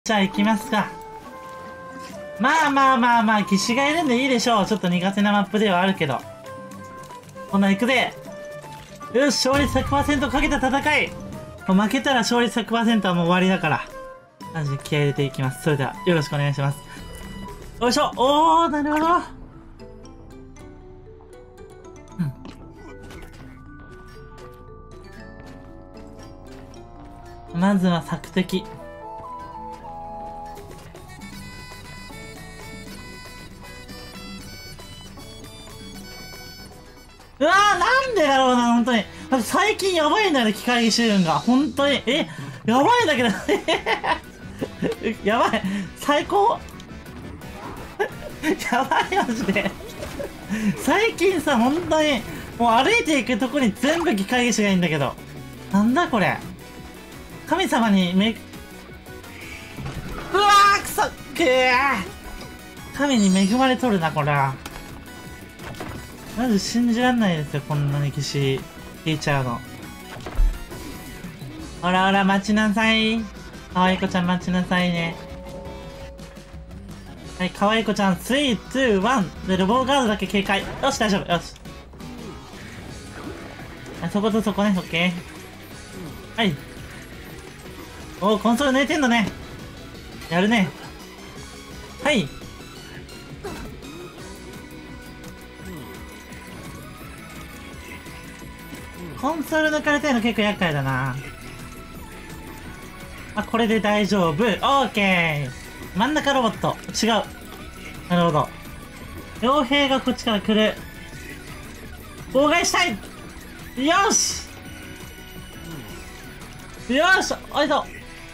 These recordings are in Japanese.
じゃあ行きますか。まあまあまあまあ、騎士がいるんでいいでしょう。ちょっと苦手なマップではあるけど。こんなん行くぜ。よし、勝率 100% かけた戦い。もう負けたら勝率 100% はもう終わりだから。マジで気合入れていきます。それでは、よろしくお願いします。よいしょ。おー、なるほど。まずは索敵。うわー、なんでだろうな、本当に。最近やばいんだよね、機械シューンが。本当に。やばいんだけど。やばい。最高。やばい、マジで。最近さ、本当に、もう歩いていくとこに全部機械技師がいいんだけど。なんだこれ。神様にうわー、くそ神に恵まれとるな、これは。マジ信じらんないですよ、こんなに騎士引いちゃうの。ほらほら、待ちなさい。かわいこちゃん待ちなさいね。はい、かわいこちゃん、3、2、1。で、ロボガードだけ警戒。よし、大丈夫。よし。そことそこね、オッケー。はい。おー、コンソール抜いてんのね。やるね。はい。コンソール抜かれてるの結構厄介だな。あ、これで大丈夫。オーケー。真ん中ロボット。違う。なるほど。傭兵がこっちから来る。妨害したい。よしよし、おいと。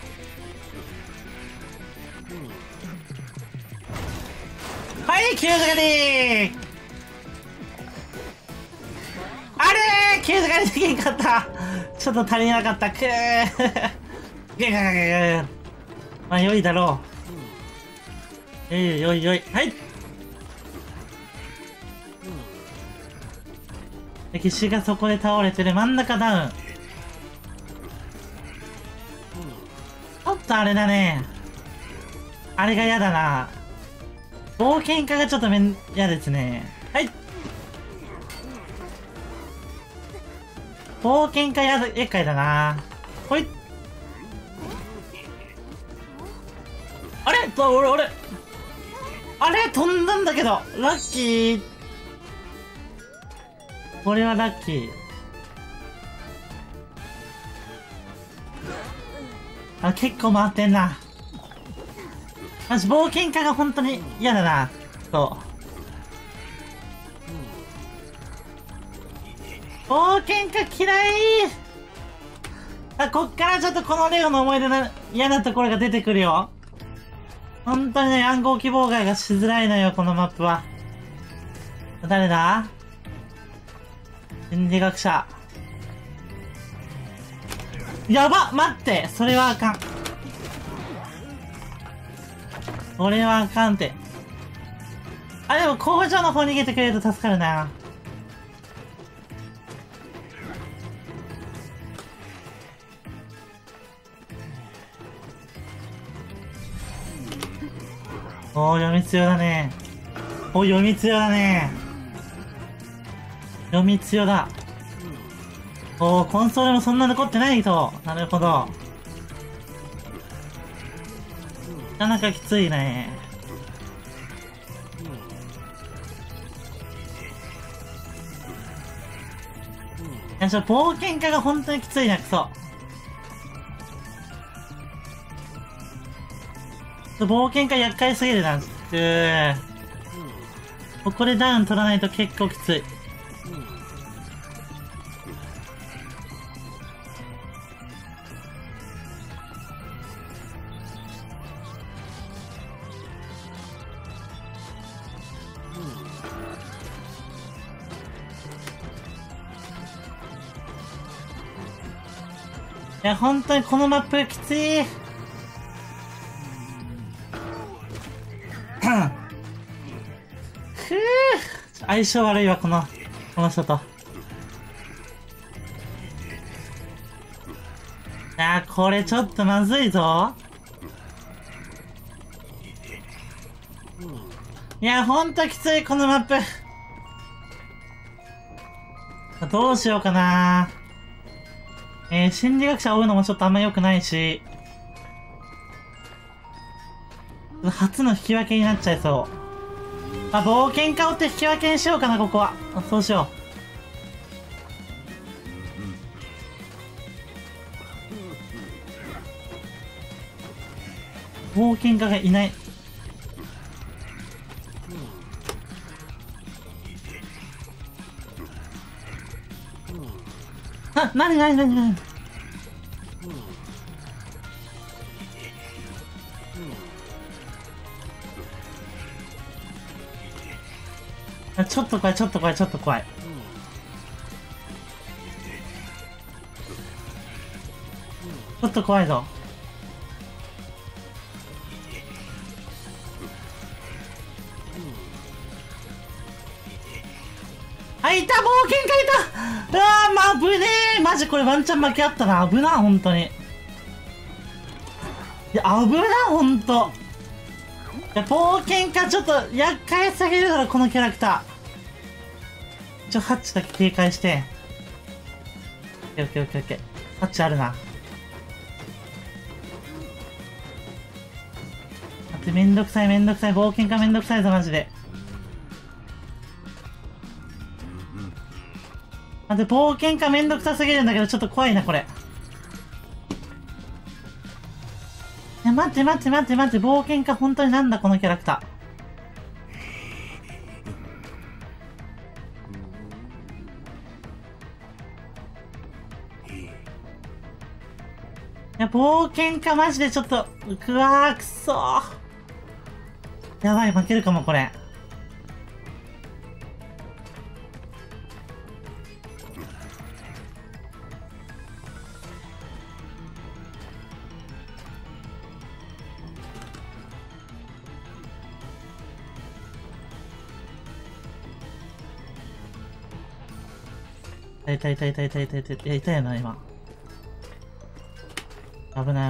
はい、キューズ狩り。あれー、キューズ狩りできんかった。ちょっと足りなかった。くー。まあ、良いだろう。よいよい。はい。騎士がそこで倒れてる。真ん中ダウン。ちょっとあれだね。あれが嫌だな。冒険家がちょっと嫌ですね。はい。冒険家厄介だな。ほい。あれ俺。あれ飛んだんだけど。ラッキー。これはラッキー。あ、結構回ってんな。マジ冒険家が本当に嫌だな。そう。冒険家嫌い。あ、こっからちょっとこのレオの思い出の嫌なところが出てくるよ。本当にね、暗号機妨害がしづらいのよ、このマップは。誰だ？心理学者。やば！待って！それはあかん。これはあかんって。あ、でも工場の方逃げてくれると助かるな。おー、読み強だね。お、読み強だね。読み強だ。おー、コンソールもそんな残ってないと。なるほど。なかなかきついね。いや、冒険家が本当にきついな、くそ。冒険家厄介すぎるな。ここでダウン取らないと結構きつい。いや、本当にこのマップきつい。ふぅ。相性悪いわ、この人と。いや、これちょっとまずいぞ。 いや、ほんときつい、このマップ。どうしようかな。心理学者を追うのもちょっとあんま良くないし、初の引き分けになっちゃいそう。あ、冒険家を追って引き分けにしようかな、ここは。そうしよう。冒険家がいない。あ、なにちょっと怖い。ちょっと怖い。ぞ。あ、いた、冒険家いた。あー、まあ、危ねえ。マジこれワンチャン負けあったな。危な、ほんとに。いや、危な、ほんと。いや、冒険家ちょっと厄介すぎるだろ、このキャラクター。ハッチだけ警戒して。オッケー。ハッチあるな。待って、めんどくさい。冒険家めんどくさいぞ、マジで。待って、冒険家めんどくさすぎるんだけど、ちょっと怖いな、これ。いや、待って、冒険家本当になんだ、このキャラクター。いや、冒険家マジでちょっと、くわー、くそー。やばい、負けるかも、これ。いたよな、今。危ない。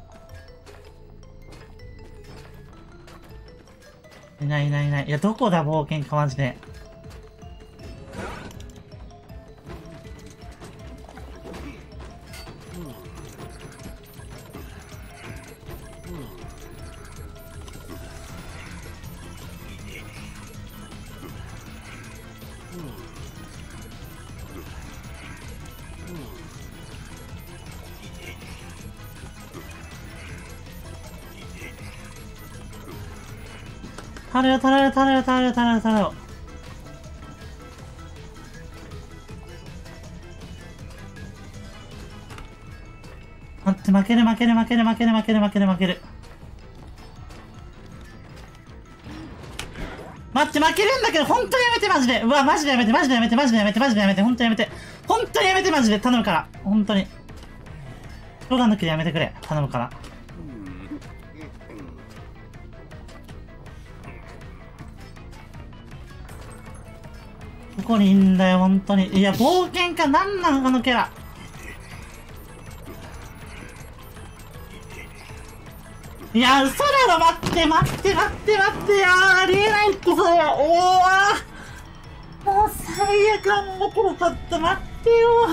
いない。いや、どこだ、冒険家、マジで。頼よ。待って、負ける。待って、負けるんだけど、本当にやめて、マジで。うわ、マジでやめて、本当にやめて。本当にやめて、マジで。頼むから。本当に。ロガン抜きでやめてくれ。頼むから。どこにいんだよ、本当に。いや、冒険家なんなの、このキャラ。いや、嘘だろ、待って。いやありえないって、それ。もう最悪なんだけど、ちょっと待ってよ。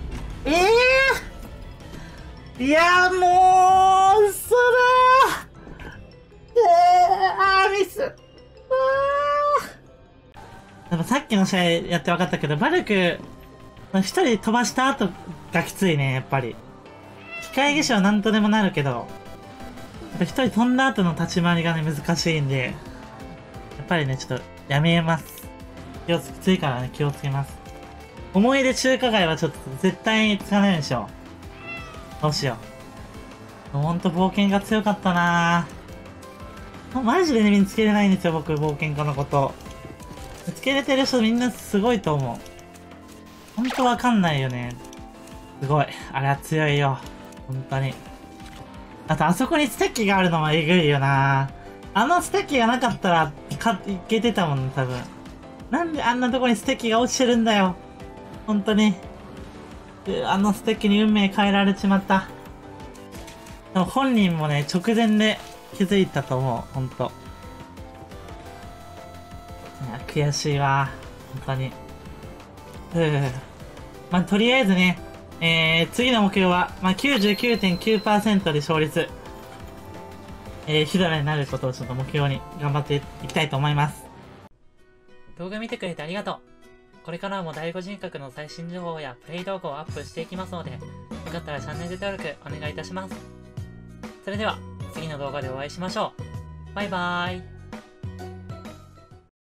いや、もう、嘘だミス。でもさっきの試合やって分かったけど、バルク、一人飛ばした後がきついね、やっぱり。機械技師はなんとでもなるけど、やっぱ一人飛んだ後の立ち回りがね、難しいんで、やっぱりね、ちょっと、やめます。きついからね、気をつけます。思い出中華街はちょっと絶対につかないでしょ。どうしよう。ほんと冒険が強かったなぁ。マジでね、見つけれないんですよ、僕、冒険家のこと。見つけれてる人みんなすごいと思う。ほんとわかんないよね。すごい。あれは強いよ。ほんとに。あと、あそこにステッキがあるのもえぐいよな。あのステッキがなかったら、いけてたもんね、多分。なんであんなとこにステッキが落ちてるんだよ。ほんとに。あのステッキに運命変えられちまった。でも本人もね、直前で気づいたと思う。ほんと。 や、悔しいわ。本当に。まあ、とりあえずね、次の目標は、まあ、99.9% で勝率、ヒドラになることをちょっと目標に頑張っていきたいと思います。 動画見てくれてありがとう。これからも第5人格の最新情報やプレイ動画をアップしていきますので、よかったらチャンネル登録お願いいたします。それでは、次の動画でお会いしましょう。バイバーイ。